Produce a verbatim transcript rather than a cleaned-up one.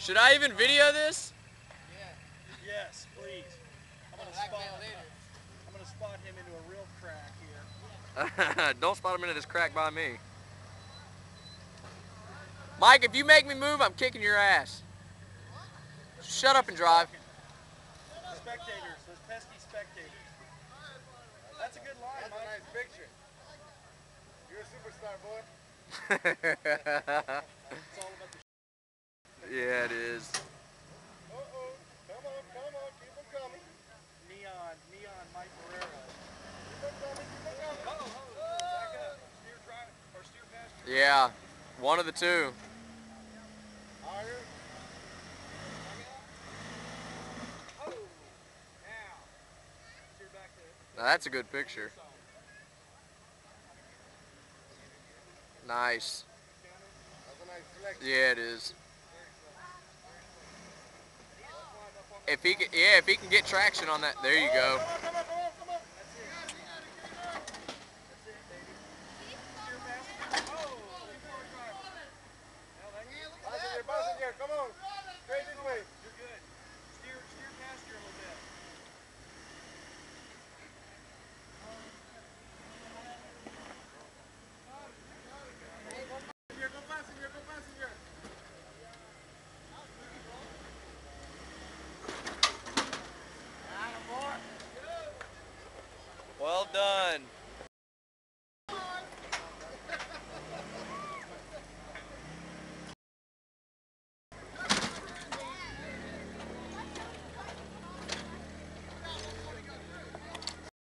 Should I even video this? Yeah. Yes, please. I'm gonna spot later. I'm gonna spot him into a real crack here. Don't spot him into this crack by me. Mike, if you make me move, I'm kicking your ass. Shut up and drive. Spectators, those pesky spectators. That's a good line, Mike. That's a nice picture. You're a superstar, boy. It's all about the Yeah, it is. Uh-oh. Come on, come on. Keep them coming. Neon, neon Mike Barrera. Keep them coming, keep them coming. Oh, oh, back up. Steer drive, or steer past your... Yeah, one of the two. Higher. Oh, now. Steer back to... Now that's a good picture. Nice. That's a nice selection. Yeah, it is. If he can, yeah, if he can get traction on that, there you go.